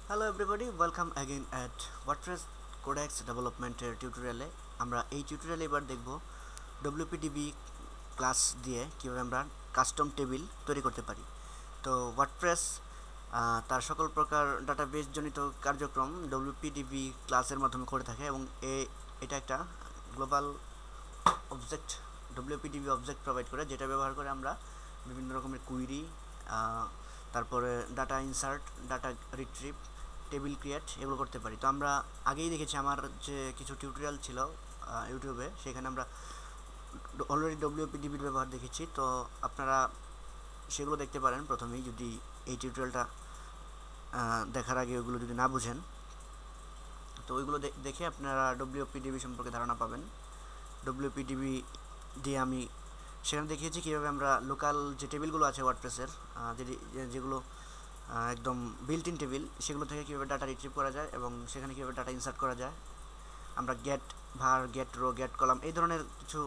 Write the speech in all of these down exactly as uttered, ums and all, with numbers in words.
Hello everybody, welcome again at WordPress codex ডেভেলপমেন্টের টিউটোরিয়ালে। আমরা এই টিউটোরিয়ালে এবার দেখব ডব্লিউপিডিবি ক্লাস দিয়ে কীভাবে আমরা কাস্টম টেবিল তৈরি করতে পারি। তো ওয়ার্ডপ্রেস তার সকল প্রকার ডাটাবেস জনিত কার্যক্রম ডব্লিউপিডিবি ক্লাসের মাধ্যমে করে থাকে এবং এ এটা একটা global object WPDB object provide করে, যেটা ব্যবহার করে আমরা বিভিন্ন রকমের কুইরি, তারপরে data insert, data retrieve, table create এগুলো করতে পারি। তো আমরা আগেই দেখেছি আমার যে কিছু টিউটোরিয়াল ছিল ইউটিউবে, সেখানে আমরা অলরেডি ডব্লিউপিডিবির ব্যবহার দেখেছি। তো আপনারা সেগুলো দেখতে পারেন প্রথমেই, যদি এই টিউটোরিয়ালটা দেখার আগে ওইগুলো যদি না বুঝেন, তো ওইগুলো দেখে আপনারা ডব্লিউপিডিবি সম্পর্কে ধারণা পাবেন। ডব্লিউপিডিবি দিয়ে আমি সেখানে দেখিয়েছি কীভাবে আমরা লোকাল যে টেবিলগুলো আছে ওয়ার্ডপ্রেসের, যেগুলো একদম বিল্ট ইন টেবিল, সেগুলো থেকে কীভাবে ডাটা রিট্রিভ করা যায় এবং সেখানে কীভাবে ডাটা ইনসার্ট করা যায়। আমরা গেট ভার, গেট রো, গেট কলাম এই ধরনের কিছু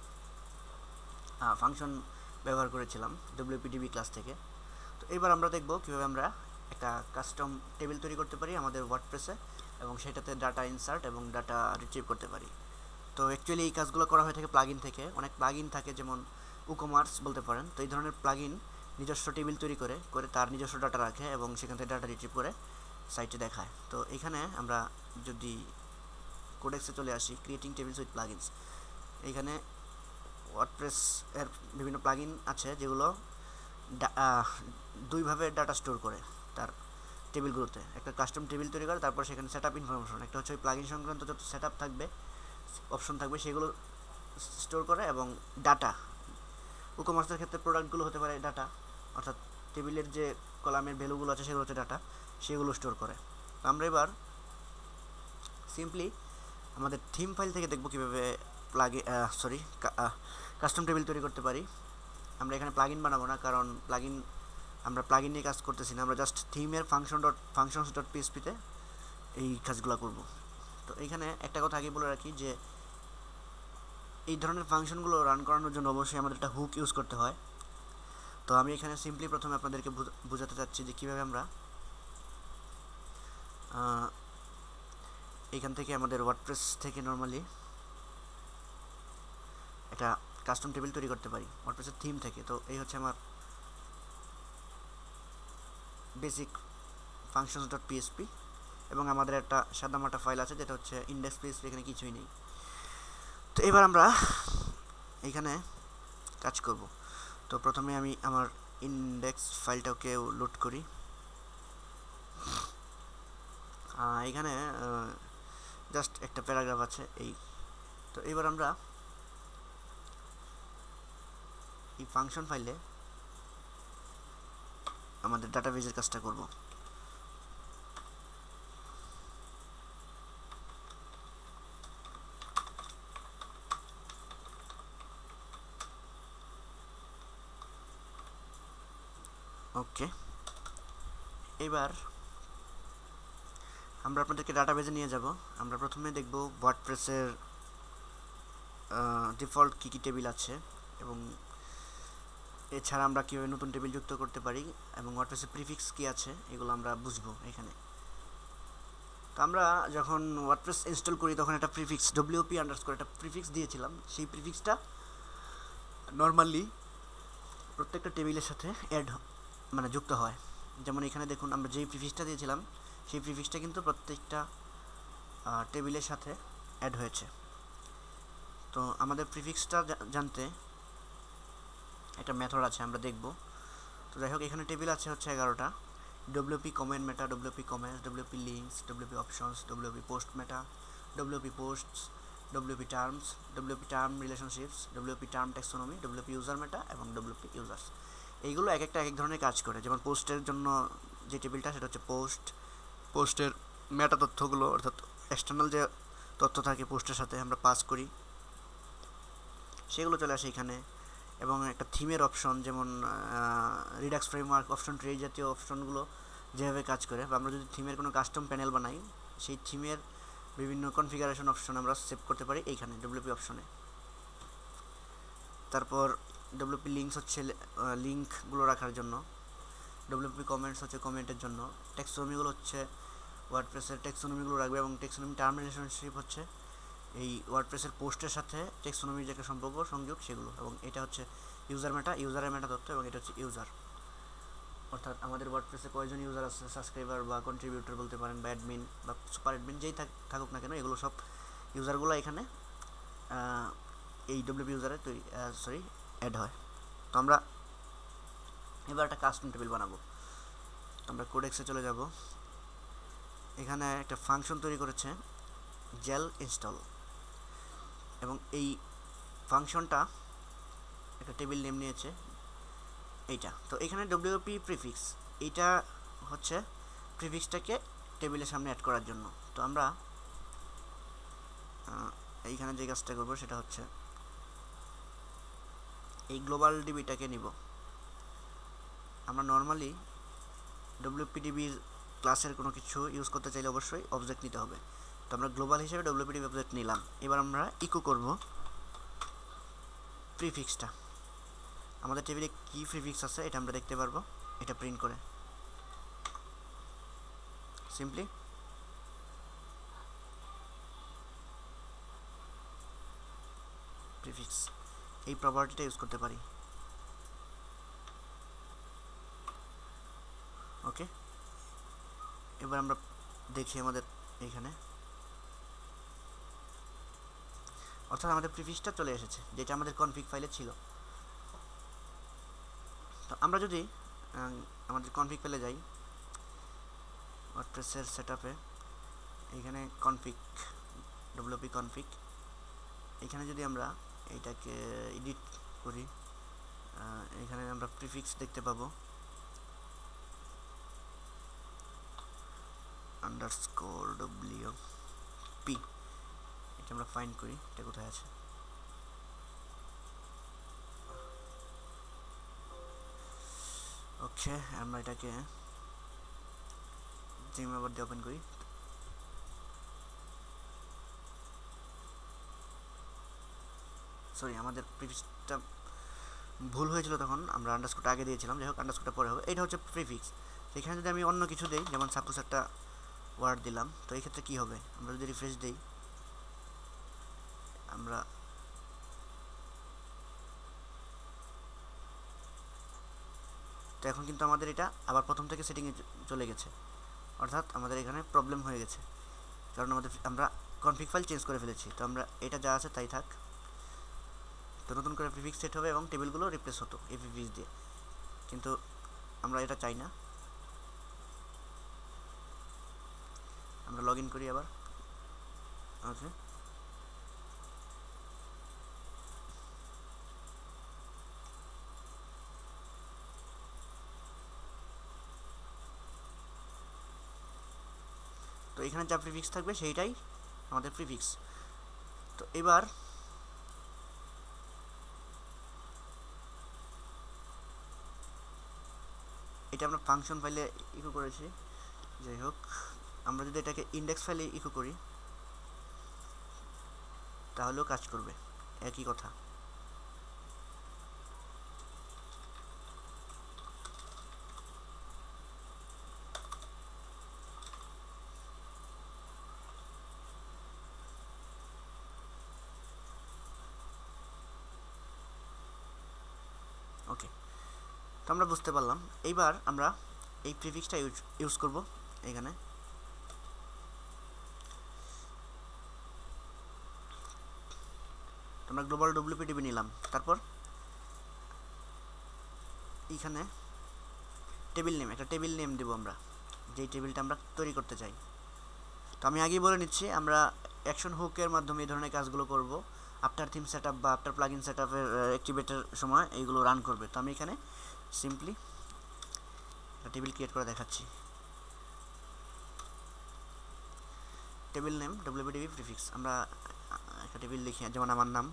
ফাংশন ব্যবহার করেছিলাম ডব্লিউপিডিবি ক্লাস থেকে। তো এবার আমরা দেখব কীভাবে আমরা একটা কাস্টম টেবিল তৈরি করতে পারি আমাদের ওয়ার্ডপ্রেসে এবং সেটাতে ডাটা ইনসার্ট এবং ডাটা রিট্রিভ করতে পারি। তো অ্যাকচুয়ালি এই কাজগুলো করা হয়ে থাকে প্লাগইন থেকে। অনেক প্লাগইন থাকে, যেমন উকমার্স বলতে পারেন। তো এই ধরনের প্লাগইন নিজস্ব টেবিল তৈরি করে করে তার নিজস্ব ডাটা রাখে এবং সেখান থেকে ডাটা রিট্রিভ করে সাইটে দেখায়। তো এখানে আমরা যদি কোডেক্সে চলে আসি, ক্রিয়েটিং টেবিলস উইথ প্লাগইনস, এইখানে ওয়ার্ডপ্রেস এর বিভিন্ন প্লাগইন আছে যেগুলো দুইভাবে ডাটা স্টোর করে তার টেবিলগুলোতে। একটা কাস্টম টেবিল তৈরি করে, তারপর সেখানে সেট আপ ইনফরমেশন, একটা হচ্ছে ওই প্লাগইন সংক্রান্ত যত সেট আপ থাকবে, অপশন থাকবে, সেগুলো স্টোর করে এবং ডাটা, উকমার্সের ক্ষেত্রে প্রোডাক্টগুলো হতে পারে ডাটা, অর্থাৎ টেবিলের যে কলামের ভ্যালুগুলো আছে সেগুলো হচ্ছে ডাটা, সেগুলো স্টোর করে। তো আমরা এবার সিম্পলি আমাদের থিম ফাইল থেকে দেখব কীভাবে প্লাগইন সরি কাস্টম টেবিল তৈরি করতে পারি। আমরা এখানে প্লাগইন বানাবো না, কারণ প্লাগইন আমরা প্লাগইন নিয়ে কাজ করতেছি না, আমরা জাস্ট থিমের ফাংশন ডট ফাংশনস ডট পিএসপিতে এই কাজগুলো করব। তো এইখানে একটা কথা আগে বলে রাখি যে এই ধরনের ফাংশনগুলো রান করানোর জন্য অবশ্যই আমাদের একটা হুক ইউজ করতে হয়। তো আমি এখানে সিম্পলি প্রথমে আপনাদেরকে বোঝাতে চাচ্ছি যে কীভাবে আমরা এখান থেকে আমাদের ওয়ার্ডপ্রেস থেকে নর্মালি একটা কাস্টম টেবিল তৈরি করতে পারি ওয়ার্ডপ্রেসের থিম থেকে। তো এই হচ্ছে আমার বেসিক ফাংশনস ডট পিএসপি এবং আমাদের একটা সাদামাটা ফাইল আছে যেটা হচ্ছে ইন্ডেক্স পিএসপি, এখানে কিছুই নেই। তো এবার আমরা এখানে কাজ করব। তো প্রথমে আমি আমার ইন্ডেক্স ফাইলটাকে লোড করি। এখানে জাস্ট একটা প্যারাগ্রাফ আছে এই। তো এবার আমরা এই ফাংশন ফাইলে আমাদের ডাটাবেজের কাজটা করব। ওকে, এবার আমরা আপনাদেরকে ডাটাবেজে নিয়ে যাব। আমরা প্রথমে দেখব ওয়ার্ডপ্রেসের ডিফল্ট কী কী টেবিল আছে এবং এছাড়া আমরা কীভাবে নতুন টেবিল যুক্ত করতে পারি এবং ওয়ার্ডপ্রেসের প্রিফিক্স কী আছে এগুলো আমরা বুঝবো এখানে। তো আমরা যখন ওয়ার্ডপ্রেস ইনস্টল করি তখন একটা প্রিফিক্স ডব্লিউপি আন্ডারস্কোর একটা প্রিফিক্স দিয়েছিলাম। সেই প্রিফিক্সটা নর্মালি প্রত্যেকটা টেবিলের সাথে অ্যাড মানে যুক্ত হয়। যেমন এখানে দেখুন, আমরা যেই প্রিফিক্সটা দিয়েছিলাম সেই প্রিফিক্সটা কিন্তু প্রত্যেকটা টেবিলের সাথে অ্যাড হয়েছে। তো আমাদের প্রিফিক্সটা জানতে একটা মেথড আছে, আমরা দেখব। তো যাই হোক, এখানে টেবিল আছে হচ্ছে এগারোটা: WP comment meta, WP comments, WP links, WP options, WP post meta, WP posts, WP terms, WP term relationships, WP term taxonomy, WP user meta এবং ডব্লিউপি ইউজার্স। এইগুলো এক একটা এক এক ধরনের কাজ করে। যেমন পোস্টের জন্য যে টেবিলটা সেটা হচ্ছে পোস্ট, পোস্টের মেটা তথ্যগুলো অর্থাৎ এক্সটার্নাল যে তথ্য থাকে পোস্টের সাথে আমরা পাস করি সেগুলো চলে আসে এখানে। এবং একটা থিমের অপশন, যেমন রিডাক্স ফ্রেমওয়ার্ক অপশন ট্রি, এই জাতীয় অপশনগুলো যেভাবে কাজ করে, বা আমরা যদি থিমের কোনো কাস্টম প্যানেল বানাই সেই থিমের বিভিন্ন কনফিগারেশন অপশন আমরা সেভ করতে পারি এইখানে ডব্লিউপি অপশনে। তারপর ডব্লিউপি লিঙ্কস হচ্ছে লিঙ্কগুলো রাখার জন্য, ডব্লিউপি কমেন্টস হচ্ছে কমেন্টের জন্য, টেক্সোনমিগুলো হচ্ছে ওয়ার্ডপ্রেসের টেক্সোনমিগুলো রাখবে এবং টেক্সোনমি টার্ম রিলেশনশিপ হচ্ছে এই ওয়ার্ডপ্রেসের পোস্টের সাথে টেক্সোনমির যে সম্পর্ক সংযোগ সেগুলো, এবং এটা হচ্ছে ইউজার মেটা, ইউজারের মেটা তথ্য, এবং এটা হচ্ছে ইউজার, অর্থাৎ আমাদের ওয়ার্ডপ্রেসে কয়জন ইউজার আছে, সাবস্ক্রাইবার বা কন্ট্রিবিউটর বলতে পারেন, বা অ্যাডমিন বা সুপার অ্যাডমিন যেই থাকুক না কেন, এগুলো সব ইউজারগুলো এখানে এই ডব্লিউপি ইউজারে তৈরি সরি অ্যাড হয়। তো আমরা এবার একটা কাস্টম টেবিল বানাবো। তো আমরা কোডেক্সে চলে যাব, এখানে একটা ফাংশন তৈরি করেছে জেল ইনস্টল, এবং এই ফাংশনটা একটা টেবিল নেম নিয়েছে এইটা। তো এখানে ডব্লিউপি প্রিফিক্স, এইটা হচ্ছে প্রিফিক্সটাকে টেবিলের সামনে অ্যাড করার জন্য। তো আমরা এইখানে যে কাজটা করবো সেটা হচ্ছে এই গ্লোবাল ডিবিটাকে নিব। আমরা নর্মালি ডব্লিউপি ডিবির ক্লাসের কোনো কিছু ইউজ করতে চাইলে অবশ্যই অবজেক্ট নিতে হবে। তো আমরা গ্লোবাল হিসেবে ডব্লিউপি ডিবি অবজেক্ট নিলাম। এবার আমরা ইকো করব প্রিফিক্সটা, আমাদের টেবিলে কি প্রিফিক্স আছে এটা আমরা দেখতে পারবো এটা প্রিন্ট করে। সিম্পলি প্রিফিক্স এই প্রপার্টিটা ইউজ করতে পারি। ওকে, এবার আমরা দেখি আমাদের এইখানে, অর্থাৎ আমাদের প্রিফিক্সটা চলে এসেছে যেটা আমাদের কনফিগ ফাইলে ছিল। তো আমরা যদি আমাদের কনফিগ ফাইলে যাই, ওয়ার্ডপ্রেসের সেটআপে, এইখানে কনফিগ ডব্লিউপি কনফিগ, এখানে যদি আমরা এইটাকে এডিট করি, এখানে আমরা প্রিফিক্স দেখতে পাবো আন্ডারস্কোর ডব্লিউ পি, এটা আমরা ফাইন্ড করি এটা কোথায় আছে। ওকে, আমরা এটাকে জিম আবার দিয়ে ওপেন করি। সরি, আমাদের প্রিফিক্সটা ভুল হয়েছিল, তখন আমরা আন্ডারস্কোরটা আগে দিয়েছিলাম, যাই হোক আন্ডারস্কোরটা পরে হবে। এটা হচ্ছে প্রিফিক্স। এখানে যদি আমি অন্য কিছু দিই, যেমন সাপোজ একটা ওয়ার্ড দিলাম, তো এই ক্ষেত্রে কী হবে, আমরা যদি রিফ্রেশ দিই, আমরা তো এখন কিন্তু আমাদের এটা আবার প্রথম থেকে সেটিংয়ে চলে গেছে, অর্থাৎ আমাদের এখানে প্রবলেম হয়ে গেছে, কারণ আমাদের আমরা কনফিগ ফাইল চেঞ্জ করে ফেলেছি। তো আমরা এটা যা আছে তাই থাক, তো নতুন করে প্রিফিক্স সেট হবে এবং টেবিলগুলো রিপ্লেস হতো এই প্রিফিক্স দিয়ে, কিন্তু আমরা এটা চাই না। আমরা লগ ইন করি আবার। ওকে, তো এখানে যা প্রিফিক্স থাকবে সেইটাই আমাদের প্রিফিক্স। তো এবার এটা আমরা ফাংশন ফাইলে ইকো করেছি, যাই হোক আমরা যদি এটাকে ইন্ডেক্স ফাইলে ইকো করি তাহলেও কাজ করবে, একই কথা। ওকে, তো আমরা বুঝতে পারলাম। এইবার আমরা এই প্রিফিক্সটা ইউজ ইউজ করব এখানে। আমরা গ্লোবাল ডব্লিউপি ডিবি নিলাম, তারপর এইখানে টেবিল নেম, একটা টেবিল নেম দেবো আমরা, যেই টেবিলটা আমরা তৈরি করতে চাই। তো আমি আগেই বলে নিচ্ছি, আমরা অ্যাকশন হুকের মাধ্যমে এই ধরনের কাজগুলো করব। আফটার থিম সেট আপ বা আফটার প্লাগইন সেট আপের অ্যাক্টিভেটের সময় এইগুলো রান করবে। তো আমি এখানে সিম্পলি একটা টেবিল ক্রিয়েট করে দেখাচ্ছি। টেবিল নেম ডব্লিউপিডিবি প্রিফিক্স, আমরা একটা টেবিল লিখি, যেমন আমার নাম।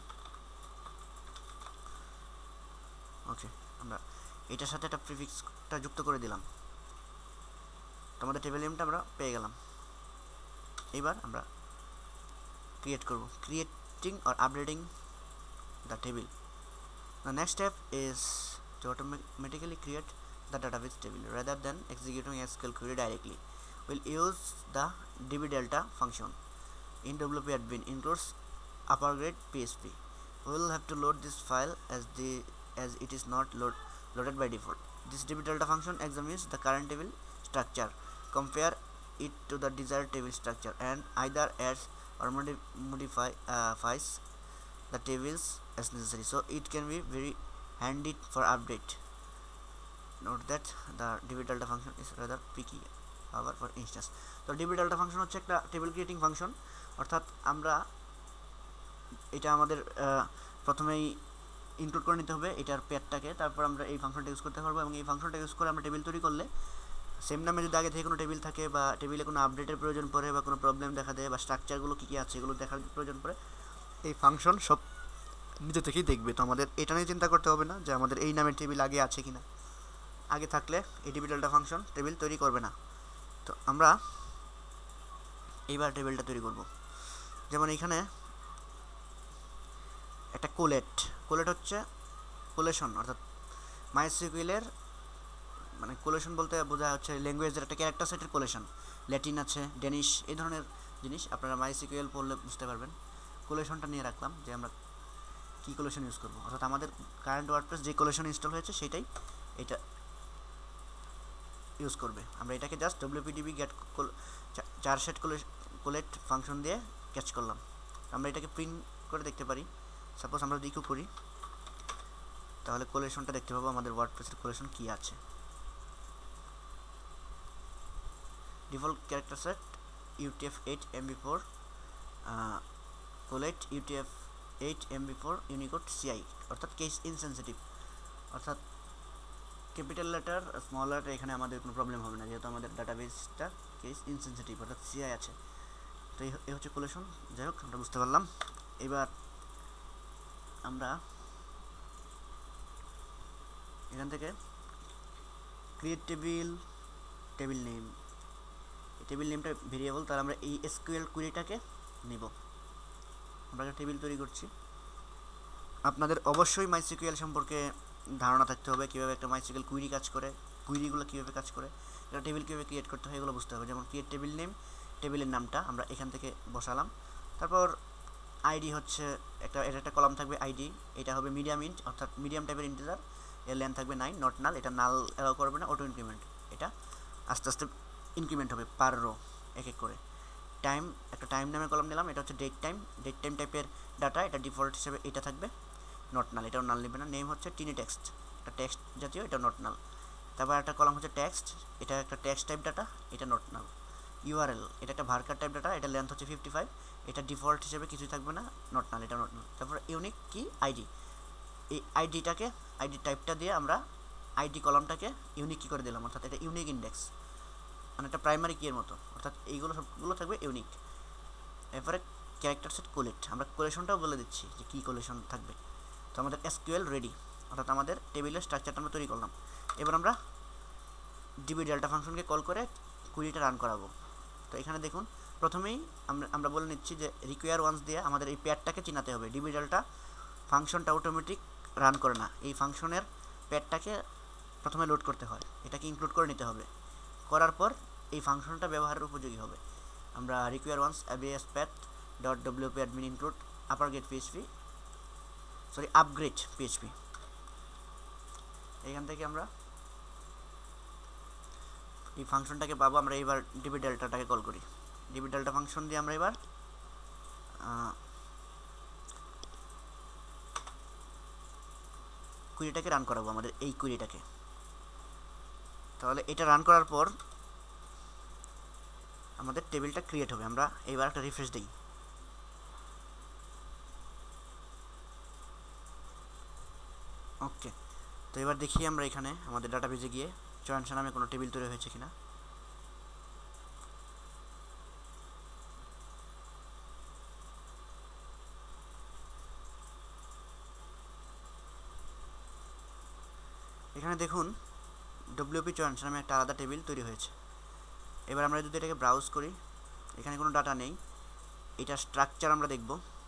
ওকে, আমরা এটার সাথে একটা প্রিফিক্সটা যুক্ত করে দিলাম, তো আমাদের টেবিল নেমটা আমরা পেয়ে গেলাম। এবার আমরা ক্রিয়েট করব, creating or updating the table. The next step is to automatically create the database table rather than executing a S Q L query directly. will use the dbdelta function in W P admin includes upper grade P H P. We will have to load this file as the as it is not load, loaded by default. This dbdelta function examines the current table structure, compare it to the desired table structure, and either adds or modif modifies uh, the tables as necessary. So it can be very handy for update. Note that the dbdelta function is rather picky however for instance. তো dbdelta function হচ্ছে একটা table creating function, অর্থাৎ আমরা এটা আমাদের প্রথমেই include করে নিতে হবে এটার পেয়ারটাকে, তারপর আমরা এই ফাংশনটা ইউজ করতে পারবো এবং এই ফাংশনটা ইউজ করে আমরা টেবিল তৈরি করলে সেম নামে যদি আগে থেকে কোনো টেবিল থাকে বা টেবিলে কোনো আপডেটের প্রয়োজন পড়ে বা কোনো প্রবলেম দেখা দেয় বা স্ট্রাকচারগুলো কী কী আছে এগুলো দেখার প্রয়োজন পড়ে, এই ফাংশন সব নিজে থেকেই দেখবে। তো আমাদের এটা নিয়ে চিন্তা করতে হবে না যে আমাদের এই নামের টেবিল আগে আছে কিনা, আগে থাকলে এই dbdelta ফাংশন টেবিল তৈরি করবে না। তো আমরা এইবার টেবিলটা তৈরি করব। যেমন এখানে একটা কোলেট কোলেট হচ্ছে কোলেশন, অর্থাৎ মাইএসকিউএলের মানে কোলেশন বলতে বোঝা হচ্ছে ল্যাঙ্গুয়েজের একটা ক্যারেক্টার সেটের কোলেশন। ল্যাটিন আছে, ডেনিশ, এই ধরনের জিনিস আপনারা মাইএসকিউএল পড়লে বুঝতে পারবেন। কোলেশনটা নিয়ে রাখলাম যে আমরা কী কোলেশন ইউজ করব, অর্থাৎ আমাদের কারেন্ট ওয়ার্ডপ্রেস যে কোলেশন ইনস্টল হয়েছে সেটাই এটা ইউজ করবে। আমরা এটাকে just WPDB get char set collate function দিয়ে ক্যাচ করলাম। আমরা এটাকে প্রিন্ট করে দেখতে পারি। সাপোজ আমরা যদি ইকো করি তাহলে কোলেশনটা দেখতে পাবো আমাদের ওয়ার্ডপ্রেসের কোলেশন কী আছে। Default character set UTF eight MB four collate UTF eight MB four unicode CI, অর্থাৎ কেস ইনসেনসিটিভ, অর্থাৎ ক্যাপিটাল লেটার স্মল লেটার এখানে আমাদের কোনো প্রবলেম হবে না যেহেতু আমাদের ডাটাবেসটা কেস ইনসেনসিটিভ অর্থাৎ সিআই আছে। তো এই হচ্ছে কোলেশন। যাই হোক আমরা বুঝতে পারলাম। এবার আমরা এখান থেকে create table table name, table নেমটা ভেরিয়েবল, তাহলে আমরা এই এসকিউএল কুইরিটাকে নিব। আমরা একটা টেবিল তৈরি করছি। আপনাদের অবশ্যই মাইএসকিউএল সম্পর্কে ধারণা থাকতে হবে, কীভাবে একটা মাইএসকিউএল কুইরি কাজ করে, কুইরিগুলো কীভাবে কাজ করে, একটা টেবিল কীভাবে ক্রিয়েট করতে হয় এগুলো বুঝতে হবে। যেমন ক্রিয়েট টেবিল নেম, টেবিলের নামটা আমরা এখান থেকে বসালাম। তারপর আইডি হচ্ছে একটা এটা একটা কলাম থাকবে আইডি, এটা হবে মিডিয়াম ইন্ট অর্থাৎ মিডিয়াম টাইপের ইন্টিজার, এর লেন্থ থাকবে নাইন, নট নাল, এটা নাল অ্যালাউ করবে না, অটো ইনক্রিমেন্ট, এটা আস্তে আস্তে ইনক্রিমেন্ট হবে পার রো এক এক করে। টাইম একটা টাইম নামের কলাম নিলাম, এটা হচ্ছে ডেট টাইম, ডেট টাইম টাইপের ডাটা, এটা ডিফল্ট হিসেবে এটা থাকবে, নট নাল, এটাও নাল নেবে না। নেম হচ্ছে টিনি টেক্সট, এটা টেক্সট জাতীয়, এটা নট নাল। তারপর একটা কলাম হচ্ছে টেক্সট, এটা একটা টেক্সট টাইপ ডাটা, এটা নট নাল। ইউআরএল এটা একটা ভার্কার টাইপ ডাটা, এটা লেন্থ হচ্ছে ফিফটি ফাইভ, এটা ডিফল্ট হিসেবে কিছুই থাকবে না, নট নাল, এটা নট নাল। তারপর ইউনিক কি আইডি, এই আইডিটাকে আইডি টাইপটা দিয়ে আমরা আইডি কলামটাকে ইউনিক কি করে দিলাম, অর্থাৎ এটা ইউনিক ইন্ডেক্স, মানে একটা প্রাইমারি কিয়ের মতো, অর্থাৎ এইগুলো সবগুলো থাকবে ইউনিক। এরপরে ক্যারেক্টার সেট কোলেট, আমরা কোলেশনটাও বলে দিচ্ছি যে কী কোলেশন থাকবে। তো আমাদের এসকিউএল রেডি, অর্থাৎ আমাদের টেবিলের স্ট্রাকচারটা আমরা তৈরি করলাম। এবার আমরা dbdelta ফাংশনকে কল করে কুইরিটা রান করাবো। তো এখানে দেখুন প্রথমেই আমরা আমরা বলে নিচ্ছি যে রিকোয়ার ওয়ান্স দিয়ে আমাদের এই প্যাডটাকে চিনাতে হবে। dbdelta ফাংশনটা অটোমেটিক রান করে না, এই ফাংশনের প্যাডটাকে প্রথমে লোড করতে হয়, এটাকে ইনক্লুড করে নিতে হবে, করার পর এই ফাংশনটা ব্যবহারের উপযোগী হবে। আমরা require once abs path dot wp admin include upper grade php sorry upgrade php, এখান থেকে আমরা এই ফাংশনটাকে পাবো। আমরা এবার dbdeltaটাকে কল করি, dbdelta ফাংশন দিয়ে আমরা এবার কুইরিটাকে রান করাবো, আমাদের এই কুইরিটাকে। তাহলে এটা রান করার পর আমাদের টেবিলটা ক্রিয়েট হবে। আমরা এবার একটা রিফ্রেশ দিই, ওকে। তো এবার দেখি আমরা এখানে আমাদের ডাটাবেজে গিয়ে চয়নসা নামে কোনো টেবিল তৈরি হয়েছে কিনা। এখানে দেখুন ডব্লিউপি চয়নসা নামে একটা আলাদা টেবিল তৈরি হয়েছে। এবার আমরা যদি এটাকে ব্রাউজ করি, এখানে কোনো ডাটা নেই, এটার স্ট্রাকচার আমরা দেখব।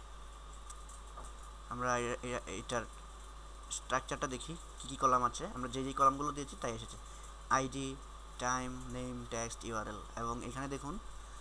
আমরা এটার স্ট্রাকচারটা দেখি কী কী কলাম আছে, আমরা যে যে কলামগুলো দিয়েছি তাই এসেছে। ID, time name text URL, এবং এখানে দেখুন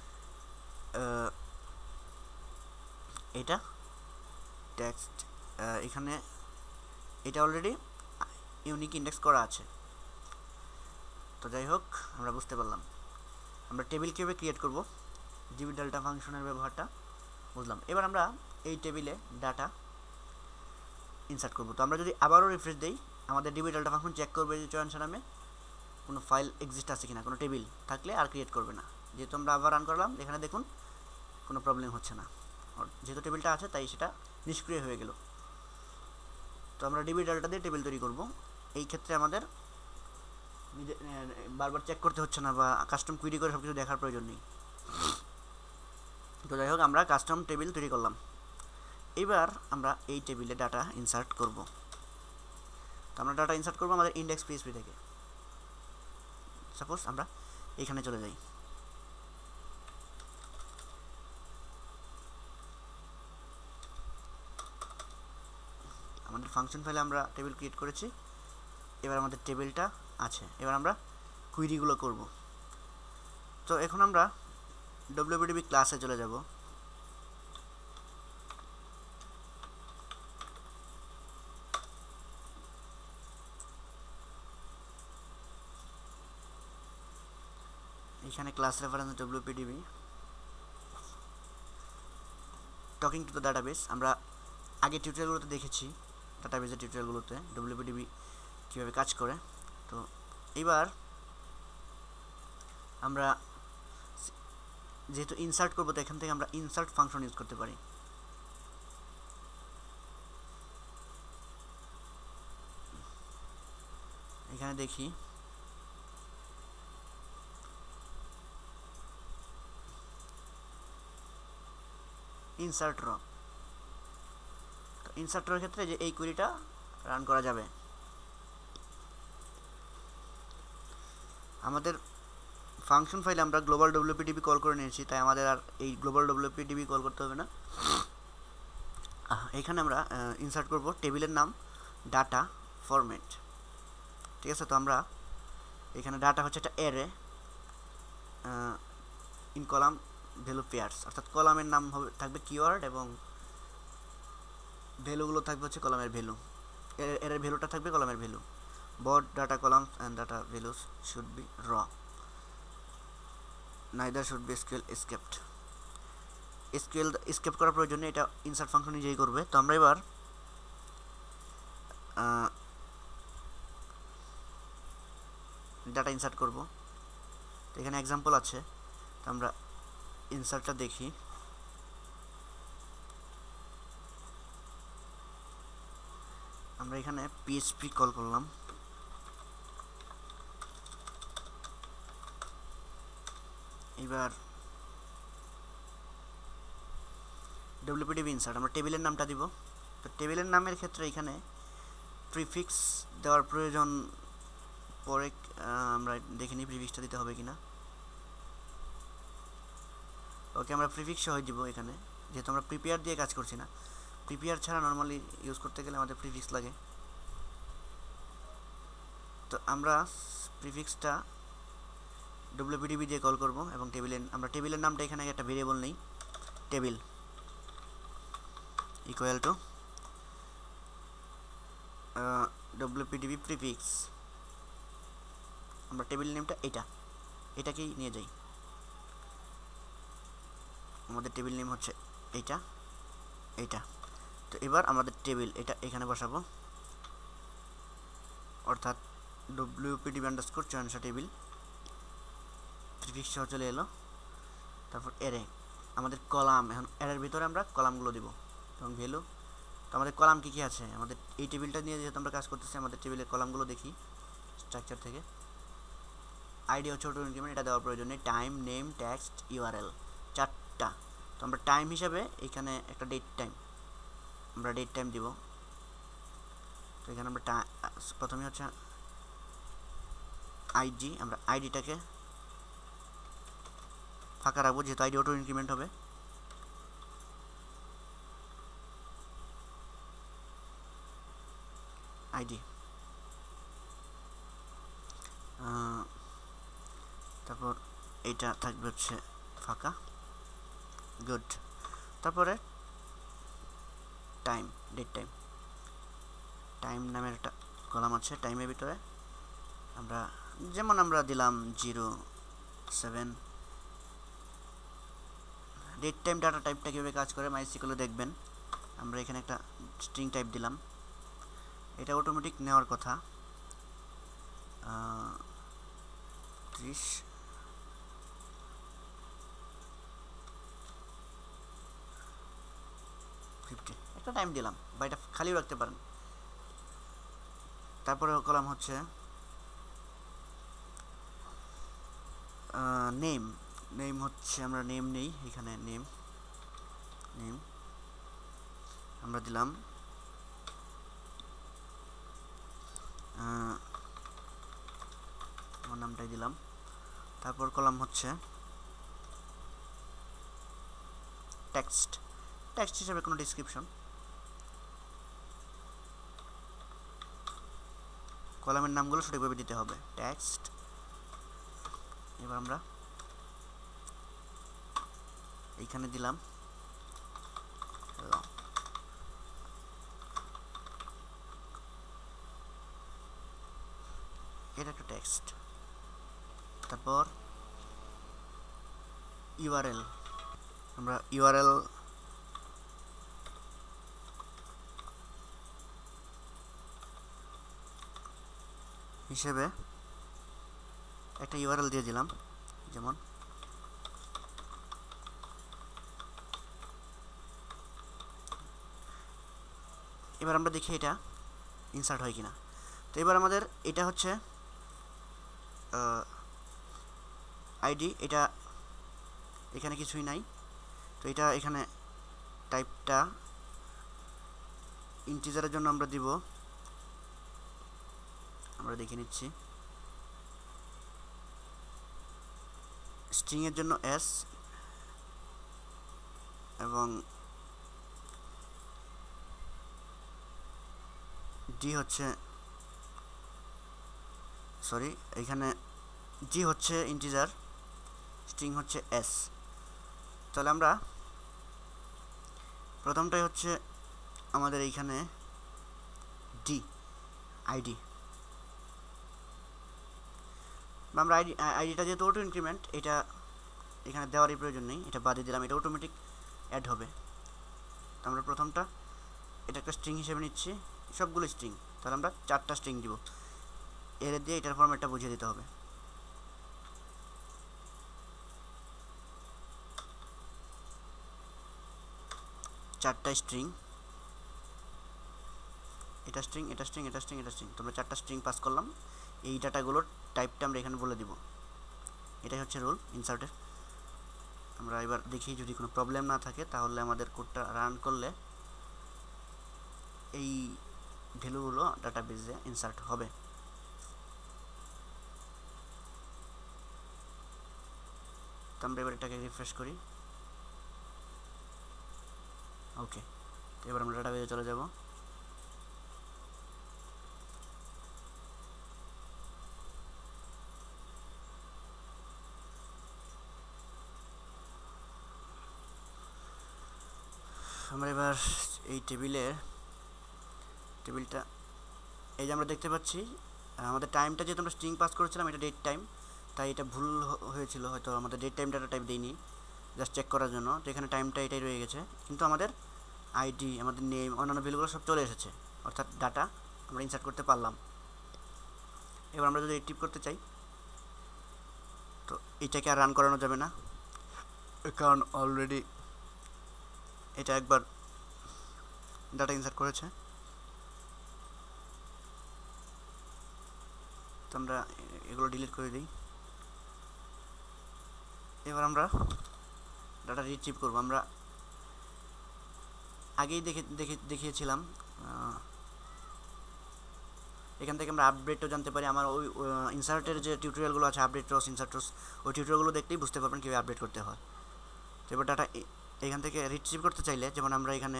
এটা টেক্সট, এখানে এটা অলরেডি ইউনিক ইন্ডেক্স করা আছে। তো যাই হোক, আমরা বুঝতে পারলাম আমরা টেবিল কীভাবে ক্রিয়েট করব, ডিবি ডেল্টা ফাংশনের ব্যবহারটা বুঝলাম। এবার আমরা এই টেবিলে ডাটা ইনসার্ট করব। তো আমরা যদি আবারও রিফ্রেশ দেই, আমাদের ডিবি ডেল্টা ফাংশন চেক করবে যে চয়ন নামে কোনো ফাইল এক্সিস্ট আছে কিনা, কোনো টেবিল থাকলে আর ক্রিয়েট করবে না। যেহেতু আমরা আবার রান করলাম, এখানে দেখুন কোনো প্রবলেম হচ্ছে না, যেহেতু টেবিলটা আছে তাই সেটা নিষ্ক্রিয় হয়ে গেল। তো আমরা ডিবি ডেল্টা দিয়ে টেবিল তৈরি করব। এই ক্ষেত্রে আমাদের নিজে বারবার চেক করতে হচ্ছে না বা কাস্টম কুইরি করে সব কিছু দেখার প্রয়োজন নেই। তো যাই হোক, আমরা কাস্টম টেবিল তৈরি করলাম। এবার আমরা এই টেবিলে ডাটা ইনসার্ট করব। তো আমরা ডাটা ইনসার্ট করব আমাদের ইন্ডেক্স পিএইচপি থেকে। সাপোজ আমরা এখানে চলে যাই, আমাদের ফাংশন ফাইলে আমরা টেবিল ক্রিয়েট করেছি। এবার আমাদের টেবিলটা আছে, এবার আমরা কুইরিগুলো করব। তো এখন আমরা ডব্লিউপিডিবি ক্লাসে চলে যাব। এখানে class reference WPDB talking to the database. আমরা আগে টিউটোরিয়ালগুলোতে দেখেছি, ডাটাবেসের টিউটোরিয়ালগুলোতে ডব্লিউপিডিবি কীভাবে কাজ করে। তো এবার আমরা যেহেতু ইনসার্ট করবো, তো এখান থেকে আমরা ইনসার্ট ফাংশন ইউজ করতে পারি। এখানে দেখি ইনসার্ট র, তো ইনসার্ট রর ক্ষেত্রে যে এই কুইরিটা রান করা যাবে। আমাদের ফাংশন ফাইলে আমরা গ্লোবাল ডব্লিউপিডিবি কল করে নিয়েছি, তাই আমাদের আর এই গ্লোবাল ডব্লিউপিডিবি কল করতে হবে না। এখানে আমরা ইনসার্ট করব টেবিলের নাম ডাটা ফরম্যাট, ঠিক আছে। তো আমরা এখানে ডাটা হচ্ছে একটা array in column value pairs, অর্থাৎ কলামের নাম হবে থাকবে কিওয়ার্ড এবং ভ্যালুগুলো থাকবে হচ্ছে কলামের ভ্যালু, এর ভ্যালুটা থাকবে কলামের ভ্যালু। both data columns and data values should be raw, neither should be SQL escaped। SQL escape করার প্রয়োজন নেই, এটা ইনসার্ট ফাংশন নিজেই করবে। তো আমরা এবার ডাটা ইনসার্ট করব। তো এখানে এক্সাম্পল আছে, তো আমরা ইনসার্টটা দেখি। আমরা এখানে পিএইচপি কল করলাম, এবার ডব্লিউপিডিবি ইনসার্ট আমরা টেবিলের নামটা দিব। তো টেবিলের নামের ক্ষেত্রে এখানে প্রিফিক্স দেওয়ার প্রয়োজন পরে, আমরা দেখে নিই প্রিফিক্সটা দিতে হবে কিনা। ওকে, আমরা প্রিফিক্স সহ দিব এখানে, যেহেতু আমরা প্রিপেয়ার দিয়ে কাজ করছি না। প্রিপেয়ার ছাড়া নর্মালি ইউজ করতে গেলে আমাদের প্রিফিক্স লাগে। তো আমরা প্রিফিক্সটা ডব্লিউপিডিবি দিয়ে কল করব এবং টেবিলের আমরা টেবিলের নামটা এখানে একটা ভেরিয়েবল নেই, table equal to WPDB prefix. আমরা টেবিল নেমটা এটা এটাকেই নিয়ে যাই, আমাদের টেবিল নেম হচ্ছে এইটা এইটা। তো এবার আমাদের টেবিল এটা এখানে বসাবো, অর্থাৎ ডব্লিউপিডিবি আন্ডারস্কোর চয়নসা টেবিল প্রিফিক্স সহ চলে এলো। তারপর এরে আমাদের কলাম, এখন এরের ভিতরে আমরা কলামগুলো দিব এবং ভ্যালু। তো আমাদের কলাম কী কী আছে, আমাদের এই টেবিলটা নিয়ে যেহেতু আমরা কাজ করতেছি, আমাদের টেবিলের কলামগুলো দেখি স্ট্রাকচার থেকে। আইডি হচ্ছে অটো ইনক্রিমেন্ট, এটা দেওয়ার প্রয়োজন নেই। টাইম নেম টেক্সট ইউআরএল চারটা। তো আমরা টাইম হিসাবে এখানে একটা ডেট টাইম, আমরা ডেট টাইম দিব। তো এখানে আমরা প্রথমে হচ্ছে আইডি, আমরা আইডিটাকে ফাঁকা রাখবো যেহেতু আইডি অটো ইনক্রিমেন্ট হবে। আইডি এইটা থাকবে হচ্ছে ফাঁকা। গুড। তারপরে টাইম, ডেট টাইম, টাইম নামের একটা কলাম আছে। টাইমের ভিতরে আমরা যেমন আমরা দিলাম zero seven. Date time data টাইপটা কীভাবে কাজ করে মাইসিকলে দেখবেন। আমরা এখানে একটা স্ট্রিং টাইপ দিলাম, এটা অটোমেটিক নেওয়ার কথা ত্রিশ। ফিফটি একটা টাইম দিলাম, বা এটা খালিও রাখতে পারেন। তারপরে কলাম হচ্ছে নেম। নেম হচ্ছে আমরা নেম নেই, এখানে নেম নেম আমরা দিলাম আমার নামটাই দিলাম। তারপর কলাম হচ্ছে টেক্সট। টেক্সট হিসেবে কোনো ডিসক্রিপশন। কলামের নামগুলো সঠিকভাবে দিতে হবে। টেক্সট। এবার আমরা এইখানে দিলাম এটা একটা টেক্সট। তারপর ইউআরএল, আমরা ইউআরএল হিসেবে একটা ইউআরএল দিয়ে দিলাম, যেমন এবার আমরা দেখি এটা ইনসার্ট হয় কিনা। তো এবার আমাদের এটা হচ্ছে আইডি, এটা এখানে কিছুই নাই। তো এটা এখানে টাইপটা ইন্টিজারের জন্য আমরা দিব, আমরা দেখে নিচ্ছি। স্ট্রিং এর জন্য এস এবং ডি হচ্ছে সরি এখানে জি হচ্ছে ইন্টিজার, স্ট্রিং হচ্ছে এস। তাহলে আমরা প্রথমটাই হচ্ছে আমাদের এইখানে ডি আইডি, আমরা আইডি আইডিটা যেহেতু অটো ইনক্রিমেন্ট, এটা এখানে দেওয়ারই প্রয়োজন নেই, এটা বাদে দিলাম, এটা অটোমেটিক অ্যাড হবে। তো আমরা প্রথমটা এটা একটা স্ট্রিং হিসেবে নিচ্ছি, সবগুলো স্ট্রিং। তাহলে আমরা চারটা স্ট্রিং দিব, এর দিয়ে এটার ফরম্যাটটা বুঝিয়ে দিতে হবে। চারটা স্ট্রিং, এটা স্ট্রিং, এটা স্ট্রিং, এটা স্ট্রিং, এটা স্ট্রিং। তোমরা চারটা স্ট্রিং পাস করলাম, এই ডাটাগুলোর টাইপটা আমরা এখানে বলে দিব। এটাই হচ্ছে রুল ইনসার্টের। আমরা এবার দেখি যদি কোনো প্রবলেম না থাকে তাহলে আমাদের কোডটা রান করলে এই ভ্যালুগুলো ডাটাবেজে ইনসার্ট হবে। তো আমরা এবার এটাকে রিফ্রেশ করি। ওকে, তো এবার আমরা ডাটাবেজে চলে যাব। আমরা এবার এই টেবিলের টেবিলটা এই যে আমরা দেখতে পাচ্ছি আমাদের টাইমটা যেহেতু আমরা স্ট্রিং পাস করেছিলাম, এটা ডেট টাইম, তাই এটা ভুল হয়েছিল, হয়তো আমাদের ডেট টাইম ডাটা টাইপ দেইনি জাস্ট চেক করার জন্য। তো এখানে টাইমটা এটাই রয়ে গেছে, কিন্তু আমাদের আইডি, আমাদের নেম, অন্যান্য ভ্যালুগুলো সব চলে এসেছে, অর্থাৎ ডাটা আমরা ইনসার্ট করতে পারলাম। এবার আমরা যদি এডিট করতে চাই তো এটাকে আর রান করানো যাবে না, কারণ অলরেডি এটা একবার ডাটা ইনসার্ট করেছে। তো আমরা এগুলো ডিলিট করে দিই। এবার আমরা ডাটা রিট্রিভ করব। আমরা আগেই দেখে দেখে দেখিয়েছিলাম, এখান থেকে আমরা আপডেটও জানতে পারি। আমার ওই ইনসার্টের যে টিউটোরিয়ালগুলো আছে, আপডেট রস, ইনসার্ট রস, ওই টিউটোরিয়ালগুলো দেখলেই বুঝতে পারবেন কীভাবে আপডেট করতে হয়। তো এবার ডাটা এখান থেকে রিট্রিভ করতে চাইলে, যেমন আমরা এখানে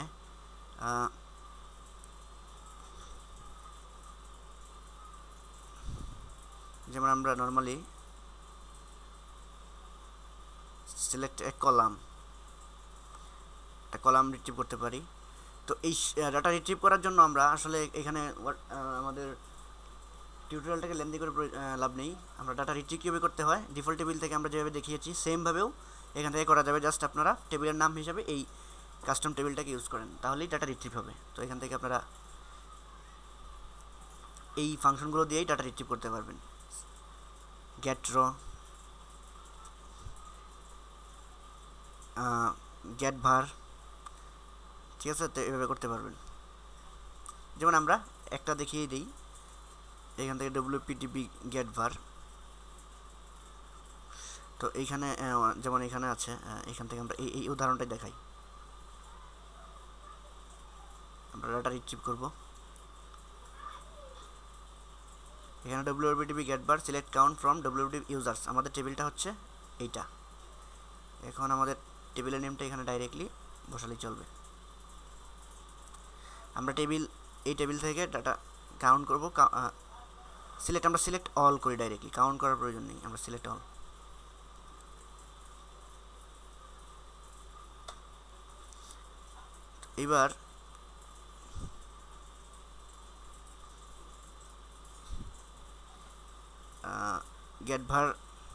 যেমন আমরা নর্মালি সিলেক্ট এ কলাম, একটা কলাম রিট্রিভ করতে পারি। তো এই ডাটা রিট্রিভ করার জন্য আমরা আসলে এখানে আমাদের টিউটোরিয়ালটাকে লেন্দি করে লাভ নেই। আমরা ডাটা রিট্রিভ কীভাবে করতে হয় ডিফল্ট টেবিল থেকে আমরা যেভাবে দেখিয়েছি সেমভাবেও এখান থেকে করা যাবে। জাস্ট আপনারা টেবিলের নাম হিসাবে এই কাস্টম টেবিলটাকে ইউজ করেন, তাহলেই ডাটা রিট্রিভ হবে। তো এখান থেকে আপনারা এই ফাংশনগুলো দিয়েই ডাটা রিট্রিভ করতে পারবেন। গেট র, গেট ভার, ঠিক আছে, তো এভাবে করতে পারবেন। যেমন আমরা একটা দেখিয়ে দিই, এখান থেকে ডব্লিউপিডিবি গেট ভার। তো এইখানে যেমন এখানে আছে, এখান থেকে আমরা এই এই উদাহরণটাই দেখাই। আমরা ডাটা রিট্রিভ করব, এখানে WPDB get var select count from WPDB users, আমাদের টেবিলটা হচ্ছে এইটা। এখন আমাদের টেবিলের নেমটা এখানে ডাইরেক্টলি বসালেই চলবে। আমরা টেবিল এই টেবিল থেকে ডাটা কাউন্ট করব, সিলেক্ট আমরা সিলেক্ট অল করি ডাইরেক্টলি, কাউন্ট করার প্রয়োজন নেই, আমরা সিলেক্ট অল। এবার গেট ভার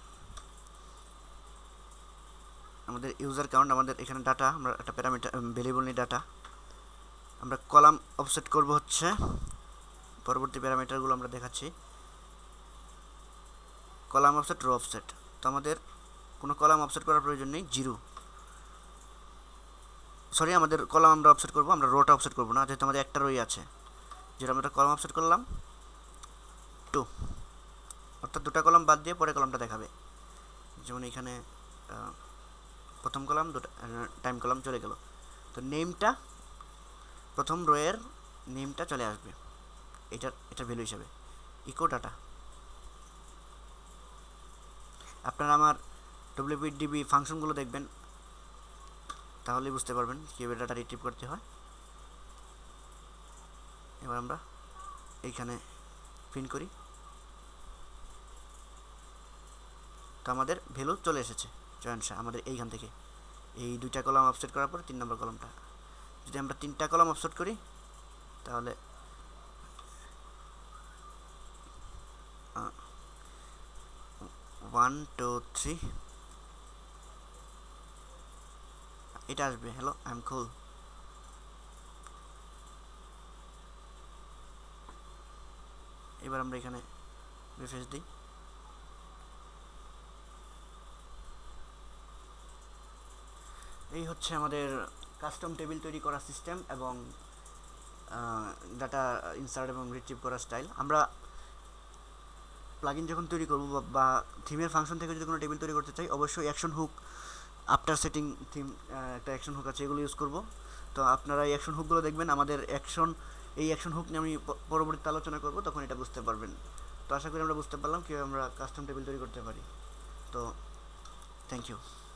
আমাদের ইউজার কাউন্ট, আমাদের এখানে ডাটা, আমরা একটা প্যারামিটার ভ্যারিয়েবল নিই ডাটা। আমরা কলাম অফসেট করব হচ্ছে, পরবর্তী প্যারামিটারগুলো আমরা দেখাচ্ছি। Column offset, row offset. তো আমাদের কোনো কলাম অফসেট করার প্রয়োজন নেই, জিরো, সরি আমাদের কলাম আমরা অফসেট করব, আমরা রোটা অফসেট করব না, যেহেতু আমাদের একটা রোই আছে। যেটা আমরা কলাম অফসেট করলাম টু, অর্থাৎ দুটা কলাম বাদ দিয়ে পরে কলামটা দেখাবে। যেমন এখানে প্রথম কলাম, দুটা টাইম কলাম চলে গেল। তো নেমটা প্রথম রোয়ের নেমটা চলে আসবে এটার এটার ভ্যালু হিসাবে, ইকো ডাটা। আপনারা আমার ডব্লিউপিডিবি ফাংশনগুলো দেখবেন, তাহলেই বুঝতে পারবেন কীভাবে ডাটা রিট্রিভ করতে হয়। এবার আমরা এইখানে প্রিন্ট করি, তো আমাদের ভ্যালু চলে এসেছে চয়নসা আমাদের এইখান থেকে। এই দুইটা কলাম অফসেট করার পর তিন নম্বর কলামটা, যদি আমরা তিনটা কলাম অফসেট করি তাহলে ওয়ান টু থ্রি এটা আসবে, হ্যালো আই এম কুল। এবার আমরা এখানে রিফ্রেশ দিই, এই হচ্ছে আমাদের কাস্টম টেবিল তৈরি করার সিস্টেম এবং ডাটা ইনসার্ট এবং রিট্রিভ করার স্টাইল। আমরা প্লাগইন যখন তৈরি করব বা থিমের ফাংশন থেকে যদি কোনো টেবিল তৈরি করতে চাই, অবশ্যই action hook, after setting theme একটা অ্যাকশন হুক আছে, এগুলো ইউজ করব। তো আপনারা এই অ্যাকশন হুকগুলো দেখবেন, আমাদের অ্যাকশন এই অ্যাকশন হুক নিয়ে আমি পরবর্তীতে আলোচনা করব, তখন এটা বুঝতে পারবেন। তো আশা করি আমরা বুঝতে পারলাম কীভাবে আমরা কাস্টম টেবিল তৈরি করতে পারি। তো থ্যাংক ইউ।